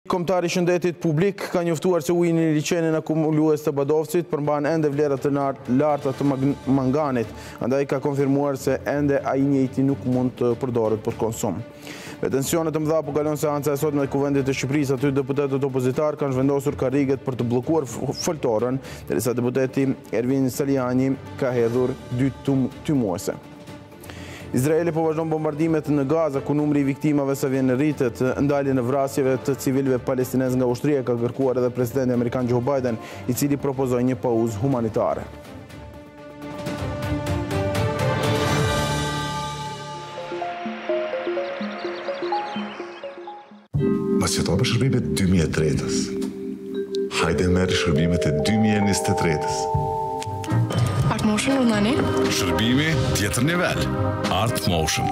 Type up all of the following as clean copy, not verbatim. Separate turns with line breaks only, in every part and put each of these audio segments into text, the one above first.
Kombëtari i Shëndetit Publik ka njoftuar se ujin i liçenin akumulues të Badovcit përmban ende vlerat të larta të manganit, andaj ka konfirmuar se ende ai njëjti nuk mund të përdoret për konsum. Me tensione të mëdha po kalon seanca e sotme e Kuvendit të Shqipërisë, aty deputetët opozitar kanë zhvendosur karriget për të bllokuar foltorën, derisa deputeti Ervin Saliani ka hedhur 2 tymuese. Izraeli po vazhdon bombardimet në Gaza, ku numri i viktimave sa vjen rritet. Ndaljen e vrasjeve të civilëve palestinezë nga ushtria ka kërkuar edhe presidenti amerikan Joe Biden, i cili propozoi një pauzë humanitare.
Mos jeton për shërbimet 2003-ës. Hajde merr shërbimet e 2023-ës.
Art Motion undani?
Shërbimi tjetër nivel. Art Motion.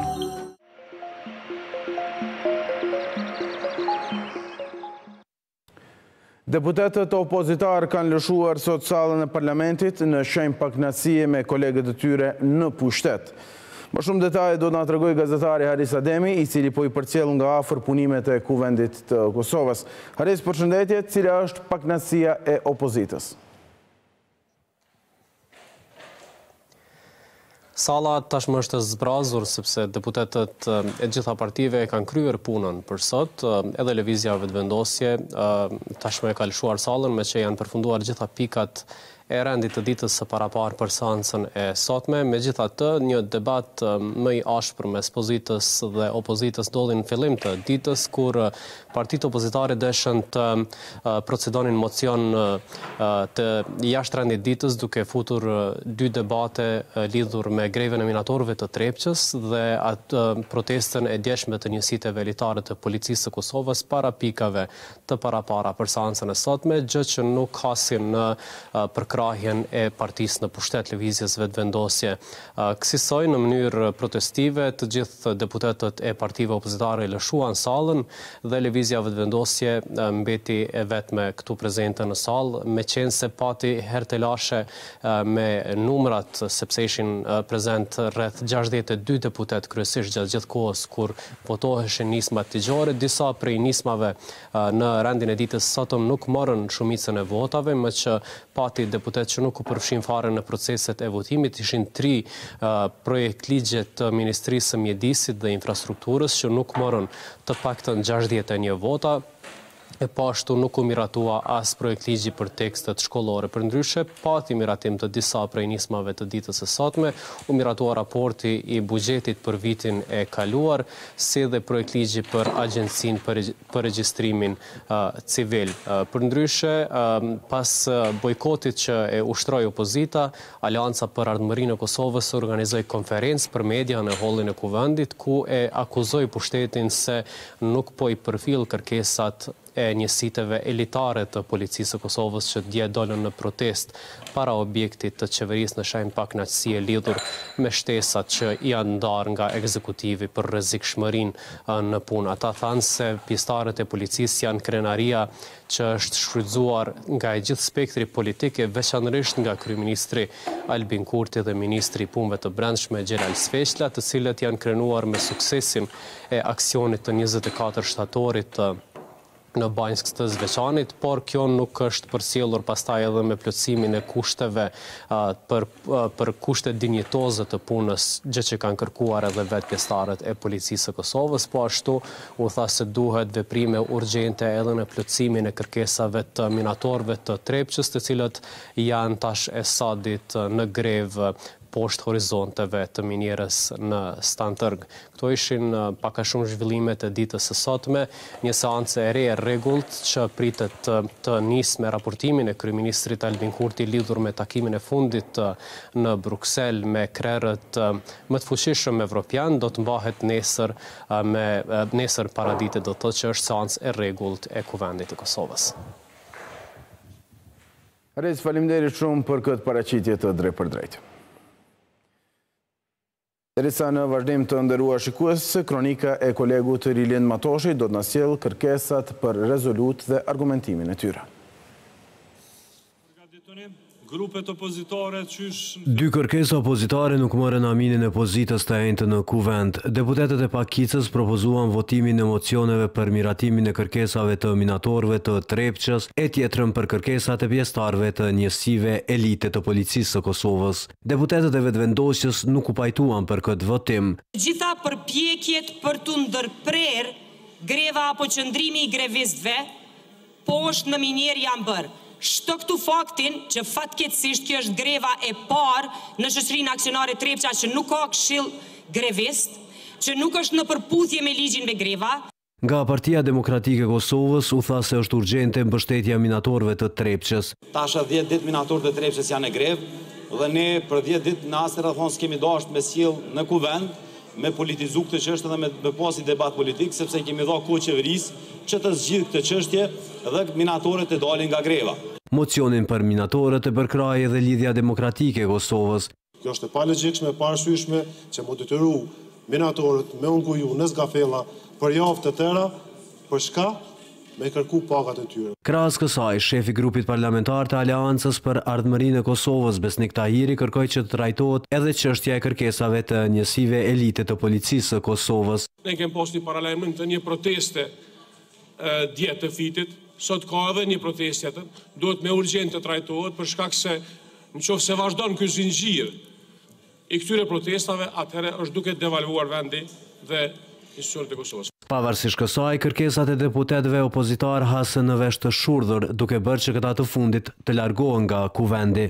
Deputetët opozitar kanë lëshuar sot sallën e parlamentit në shenjë pakënaqësie me kolegët e tyre në pushtet. Më shumë detaje do na tregoj gazetari Haris Ademi, i cili po i përcjell nga afër punimet e Kuvendit të Kosovës. Haris, përshëndetje, cila është pakënaqësia e opozitës?
Salla tashmë është zbrazur sepse deputetët e gjitha partive kanë kryer punën për sot, edhe lëvizja vetëvendosje tashmë e ka lëshuar sallën me që janë përfunduar gjitha pikat e rendit të ditës së paraparë për seancën e sotme. Megjithatë, një debat më i ashpër mes pozitës dhe opozitës ndodhi në fillim të ditës, kur partitë opozitare dëshën të procedonin mocion të jashtë rendit ditës, duke futur 2 debate lidhur me greven e minatorëve të Trepçës dhe atë protestën e djeshme të njësiteve elitare të policisë së Kosovës para pikave të parapara për seancën e sotme, gjë që nuk hasin në përkrahjen e partisë në pushtet lëvizjes vetëvendosje. Kësaj në mënyrë protestive, të gjithë deputetët e partive opozitare lëshuan sallën dhe lëvizja vetëvendosje mbeti e vetme këtu prezente në sallë, meqense pati hertelashe me numrat, sepse ishin prezent rreth 62 deputet kryesisht gjatë gjithë kohës kur votoheshin nismat ligjore. Disa prej nismave në rendin e ditës sotëm nuk morën shumicën e votave, më që pati deputet që nuk u përfshin fare në proceset e votimit. Ishin 3 projekt ligje të Ministrisë së Mjedisit dhe Infrastrukturës që nuk morën të paktën 61 vota. E pashtu nuk u miratua as projekt ligji për tekstet shkollore. Përndryshe, pati miratim të disa prej nismave të ditës së sotme, u miratua raporti i buxhetit për vitin e kaluar, si dhe projekt ligji për agjencinë për regjistrimin civil. Përndryshe, pas bojkotit që e ushtroi opozita, Alianca për Ardhmërinë e Kosovës organizoi konferencë për media në hollin e Kuvendit, ku e akuzoi pushtetin se nuk po i përfill kërkesat e njësiteve elitare të policisë së Kosovës që dje dolën në protest para objektit të qeverisë në shenjë pakënaqësie lidhur me shtesat që janë ndarë nga ekzekutivi për rrezikshmërinë në punë. Ata thanë se pjesëtarët e policisë janë krenaria që është shfrytzuar nga e gjithë spektri politike, veçanërisht nga kryeministri Albin Kurti dhe ministri i punëve të brendshme Xhelal Sfeqla, të cilët janë krenuar me suksesin e aksionit të 24 shtatorit në Banjsk të Zveçanit, por kjo nuk është përcjellur pastaj edhe me plotësimin e kushteve për kushte dinjitoze të punës, gjë që kanë kërkuar edhe vetë pjesëtarët e policisë së Kosovës, po ashtu u tha se duhet veprime urgjente edhe në plotësimin e kërkesave të minatorëve të Trepçës, të cilët janë tash e sadit në grevë poshtë horizonteve të minierës në Stantërg. Këto ishin pak a shumë zhvillimet e ditës së sotme, një seancë e re e rregullt që pritet të nisë me raportimin e kryeministrit Albin Kurti lidhur me takimin e fundit në Bruksel me krerët më të fuqishëm evropian, do të mbahet nesër paradite, do të thotë që është seancë e rregullt e Kuvendit të Kosovës.
Haris, faleminderit shumë për këtë paraqitje të drejtë për drejtë. Derisa në vazhdim të nderuar shikues, kronika e kolegut Rilin Matoshi do të na sjellë kërkesat për rezolut dhe argumentimin e tyre.
grupet opozitare qysh...
Dy kërkesa opozitare nuk morën aminin e pozitës të enjtë në kuvend. Deputetët e Pakicës propozuan votimin e mocioneve për miratimin e kërkesave të minatorëve të Trepçës e tjetrën për kërkesat e pjesëtarëve të njësive elite të policisë së Kosovës. Deputetët e vetëvendosjes nuk u pajtuan për këtë votim.
Gjitha përpjekjet për të ndërprer greva apo qëndrimi i grevistëve poshtë në minier janë bërë. Shto këtu faktin që fatkeqësisht kjo është greva e parë në shoqërinë aksionare Trepça që nuk ka këshill grevist, që nuk është në përputhje me ligjin me greva.
Nga Partia Demokratike e Kosovës u tha se është urgjente mbështetja minatorëve të Trepçës.
Tasha 10 ditë minatorët e Trepçës janë në grevë dhe ne për 10 ditë në asnjë rrethon s'kemi dashur me sjell në kuvend me politizu këtë çështje dhe me pasi debat politik, sepse kemi dhënë kohë qeverisë që të zgjidhë këtë çështje dhe minatorët të dalin nga greva.
Mocionin për minatorët e përkrahej edhe Lidhja Demokratike e Kosovës.
Kjo është e palogjikshme, e parasyshme që më detyru minatorët me unguju në zgafella për javë të tëra, për shka? Me kërku pagat e tyre.
Krahas kësaj, shefi grupit parlamentar të Aleancës për Ardhmërinë e Kosovës, Besnik Tahiri, kërkoi që të trajtohet edhe çështja e kërkesave të njësive elite të policisë së Kosovës.
Ne kemi posti paralajmërim të një proteste djetë të fitit, sot ka edhe një protestë tjetër, duhet me urgjent të trajtohet për shkak se nëse vazhdon ky zinxhir i këtyre protestave, atëherë është duke devalvuar vendi dhe institucionet e Kosovës.
Pavarësisht kësaj, kërkesat e deputetëve opozitar hasën në vesh të shurdhur, duke bërë që këta të fundit të largohen nga kuvendi.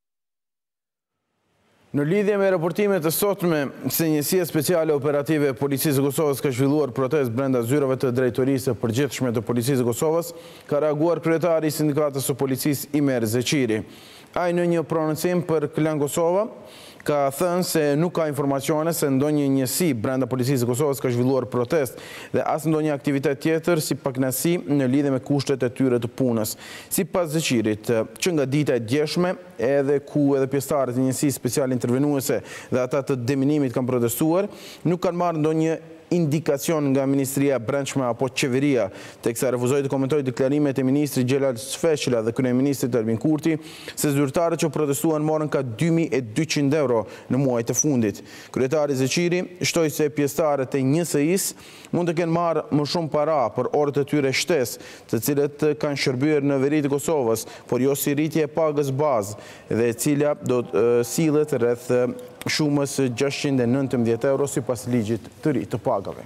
Në lidhje me raportimet e sotme se njësia speciale operative e Policisë së Kosovës ka zhvilluar protestë brenda zyrave të drejtorisë së përgjithshme të Policisë së Kosovës, ka reaguar kryetari i Sindikatës së Policisë Imer Zeqiri. Ai në një prononcim për Klan Kosova ka thënë se nuk ka informacione se ndonjë njësi brenda Policisë së Kosovës ka zhvilluar protestë dhe as ndonjë aktivitet tjetër si pakënaqësi në lidhje me kushtet e tyre të punës. Sipas Zeqirit, që nga dita e djeshme, edhe ku edhe pjesëtarët e njësisë speciale intervenuese dhe ata të deminimit kanë protestuar, nuk kanë marrë ndonjë indikacion nga Ministria Brendshme apo Qeveria, teksa refuzoi të komentojë deklarimet e ministrit Xhelal Sfeshla dhe kryeministrit Albin Kurti se zyrtarët që protestuan morën ka 2200 euro në muajt e fundit. Kryetari Zeqiri shtoi se pjesëtarët e NSI-s mund të kenë marrë më shumë para për orët e tyre shtesë, të cilët kanë shërbyer në veri të Kosovës, por jo si rritje e pagës bazë dhe e cila do të sillet rreth shumës 619 euro sipas ligjit të ri të pagave.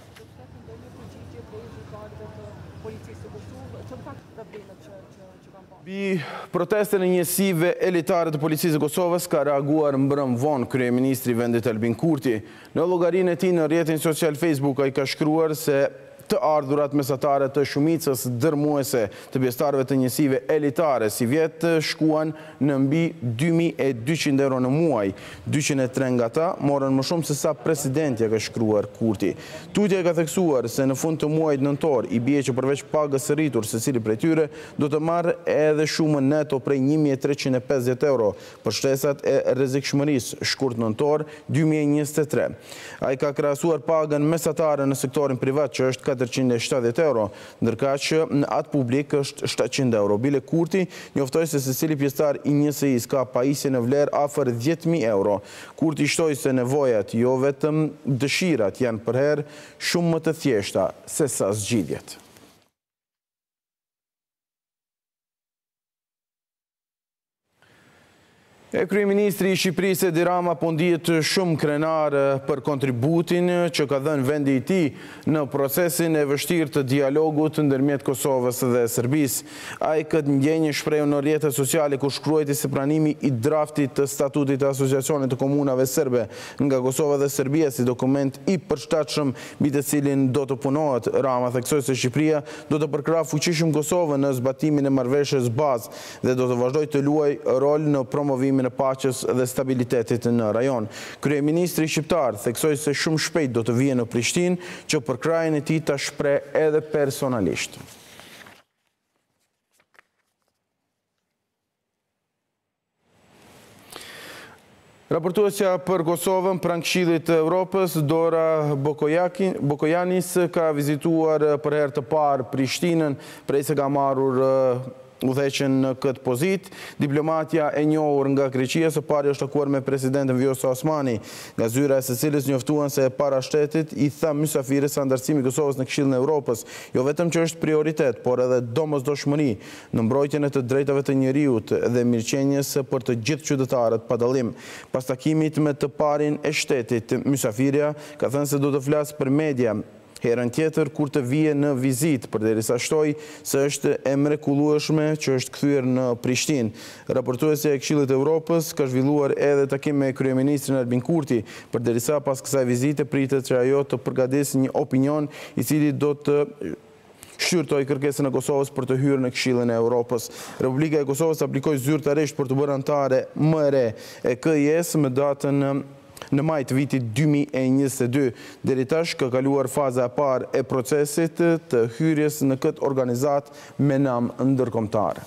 Mbi protestën e njësive elitare të Policisë së Kosovës ka reaguar mbrëm vonë kryeministri i vendit Albin Kurti. Në llogarinë e tij në rrjetin social Facebook ai ka shkruar se të ardhurat mesatare të shumicës dërmuese të pjesëtarëve të njësive elitare si vjet shkuan në mbi 2200 euro në muaj. 203 nga ta morën më shumë se sa presidentja, ka shkruar Kurti. Tutje ka theksuar se në fund të muajit nëntor i bie që përveç pagës së rritur secili prej tyre do të marrë edhe shumën neto prej 1350 euro për shtesat e rrezikshmërisë shkurt nëntor 2023. Ai ka krahasuar pagën mesatare në sektorin privat që është 470 euro, ndërka që në atë publik është 700 euro. Bile Kurti njoftoi se secili pjesëtar i NSI-s ka pajisje në vlerë afër 10.000 euro. Kurti shtoi se nevojat, jo vetëm dëshirat, janë përherë shumë më të thjeshta se sa zgjidhjet. Kryeministri i Shqipërisë Edi Rama po ndihet shumë krenar për kontributin që ka dhënë vendi i tij në procesin e vështirë të dialogut ndërmjet Kosovës dhe Serbisë. Ai këtë ndjenjë shprehu në rrjetet sociale ku shkruajti se pranimi i draftit të statutit të Asociacionit të Komunave Serbe nga Kosova dhe Serbia si dokument i përshtatshëm mbi të cilin do të punohet. Rama theksoi se Shqipëria do të përkrahë fuqishëm Kosovën në zbatimin e marrëveshjes bazë dhe do të vazhdojë të luajë rol në promovimin e paqes dhe stabilitetit në rajon. Kryeministri shqiptar theksoi se shumë shpejt do të vijë në Prishtinë që përkrahjen e tij ta shpreh edhe personalisht. Raportuesja për Kosovën pranë Këshillit të Evropës, Dora Bokojanis, ka vizituar për herë të parë Prishtinën prej se ka marrur udheqen në këtë pozit. Diplomatja e njohur nga Greqia së pari është takuar me presidentin Vjosa Osmani, nga zyra e së cilës njoftuan se para shtetit i tha mysafirës se anëtarësimi i Kosovës në Këshillin e Evropës jo vetëm që është prioritet, por edhe domosdoshmëri në mbrojtjen e të drejtave të njeriut dhe mirëqenies për të gjithë qytetarët pa dallim. Pas takimit me të parin e shtetit, mysafirja ka thënë se do të flasë për media herën tjetër kur të vije në vizit, përderisa shtoi se është e mrekullueshme që është kthyer në Prishtinë. Raportuesja e Këshillit të Evropës ka zhvilluar edhe takim me kryeministrin Albin Kurti, përderisa pas kësaj vizite pritet që ajo të përgatisë një opinion i cili do të shqyrtoi kërkesën e Kosovës për të hyrë në Këshillin e Evropës. Republika e Kosovës aplikoi zyrtarisht për të bërë anëtare më e re e KiS me datën në maj të vitit 2022. Deri tash ka kaluar faza e parë e procesit të hyrjes në këtë organizat me nam ndërkombëtar.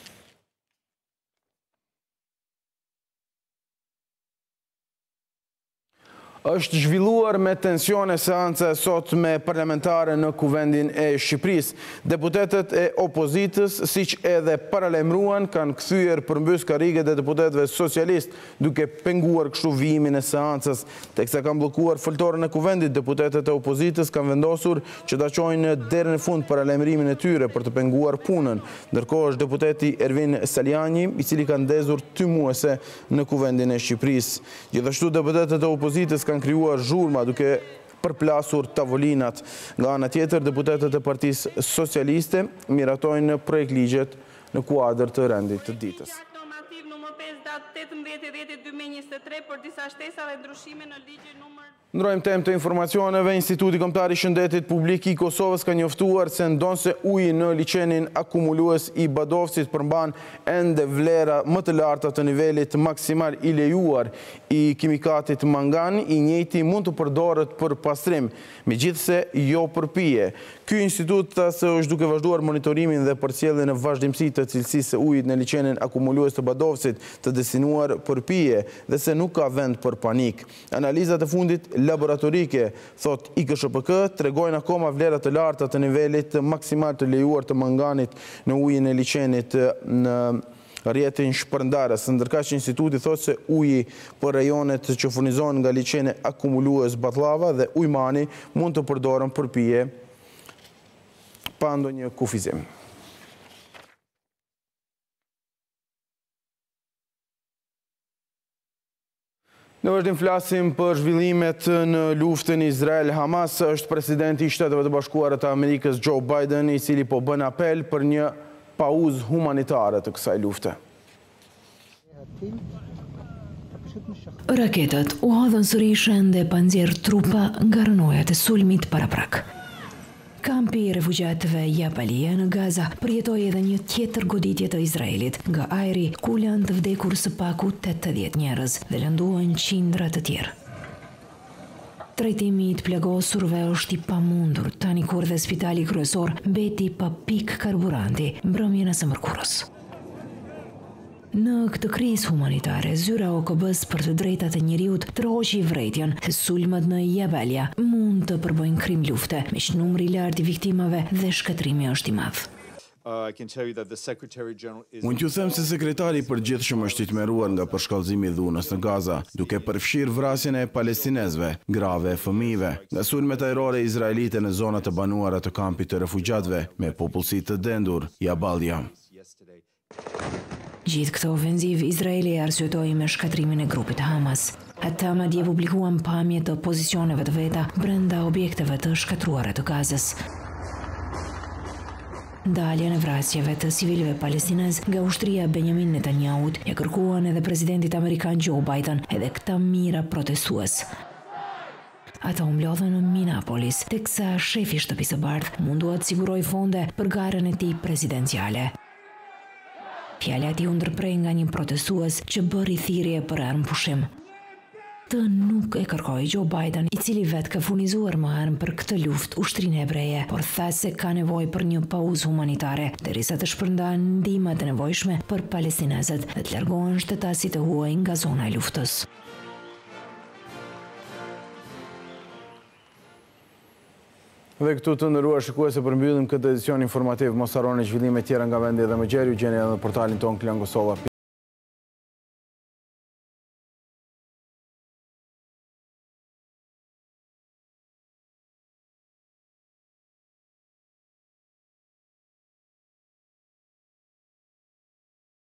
Është zhvilluar me tensione seanca sot me parlamentare në Kuvendin e Shqipërisë. Deputetët e opozitës, siç edhe paralajmëruan, kanë kthyer përmbys karriget e deputetëve socialist, duke penguar kështu vijimin e seancës. Teksa kanë bllokuar foltorën e Kuvendit, deputetët e opozitës kanë vendosur që ta çojnë deri në fund paralajmërimin e tyre për të penguar punën. Ndërkohë është deputeti Ervin Saliani, i cili ka ndezur tymuese në Kuvendin e Shqipërisë. Gjithashtu deputetët e opozitës kanë krijuar zhurma duke përplasur tavolinat. Nga ana tjetër, deputetët e Partisë Socialiste miratojnë projekt ligjet në kuadër të rendit të ditës.
Normativ numër 5 datë 18/10/2023 për disa shtesa dhe ndryshime në ligjin numër.
Ndrojmë temë të informacioneve. Instituti Kombëtar i Shëndetit Publik i Kosovës ka njoftuar se ndonse uji në liçenin akumulues i Badovcit përmban ende vlera më të larta të nivelit maksimal i lejuar i kimikatit mangan, i njëjti mund të përdoret për pastrim, megjithse jo për pije. Ky institut tha se është duke vazhduar monitorimin dhe përcjelljen e vazhdimësisë të cilësisë së ujit në liçenin akumulues të Badovcit të destinuar për pije dhe se nuk ka vend për panik. Analizat e fundit laboratorike, thot IKSHPK, tregojnë akoma vlera të larta të nivelit maksimal të lejuar të manganit në ujin e liçenit në rrjetin shpërndarës. Ndërkaq instituti thot se uji për rajonet që furnizohen nga liçeni akumulues Batllava dhe Ujmani mund të përdoren për pije pa ndonjë kufizim. Në vazhdim flasim për zhvillimet në luftën Izrael-Hamas. Është presidenti i Shteteve të Bashkuara të Amerikës Joe Biden, i cili po bën apel për një pauzë humanitare të kësaj lufte.
Raketat u hodhën sërish dhe pa nxjerr trupa nga rënojat e sulmit paraprak. Kampi i refugjatëve Jabalia në Gaza përjetoi edhe një tjetër goditje të Izraelit nga ajri, ku lanë të vdekur së paku 80 njerëz dhe lënduan qindra të tjerë. Trajtimi i të plagosurve është i pamundur, tani kur dhe spitali kryesor mbeti pa pik karburanti mbrëmjen e së mërkurës. Në këtë krizë humanitare, zyra OKB-s për të drejtat e njeriut troqi vërejtjen se sulmet në Jabalia mund të përbëjnë krim lufte, me që numri i lartë i viktimave dhe shkatrimi është i madh.
Mund t'ju them se sekretari i përgjithshëm është i tmerruar nga përshkallëzimi i dhunës në Gaza, duke përfshirë vrasjen e palestinezëve, grave e fëmijëve, nga sulmet ajrore izraelite në zonat e banuara të kampit të refugjatëve me popullsi të dendur, Jabalia.
Gjithë këtë ofenziv, Izraeli arsyetoi me shkatrimin e grupit Hamas. Ata madje publikuan pamje të pozicioneve të veta brenda objekteve të shkatruara të Gazës. Daljen e vrasjeve të civilëve palestinez nga ushtria Benjamin Netanyahut e kërkuan edhe presidentit amerikan Joe Biden edhe këta mira protestues. Ata u mblodhën në Minneapolis, teksa shefi i Shtëpisë së Bardhë mundua të sigurojë fonde për garën e tij presidenciale. Fjala e tij u ndërprej nga një protestues që bëri thirrje për armëpushim. Të nuk e kërkoi Joe Biden, i cili vetë ka furnizuar më armë për këtë luftë ushtrinë hebreje, por tha se ka nevojë për një pauzë humanitare, derisa të shpërndan ndihmat e nevojshme për palestinezët dhe të largohen shtetasit e huaj nga zona e luftës.
Dhe këtu të ndëruar shikuese përmbyllim këtë edicion informativ. Mos harroni zhvillime tjera nga vendi dhe më gjeri, u gjeni edhe në portalin tonë kliangosova.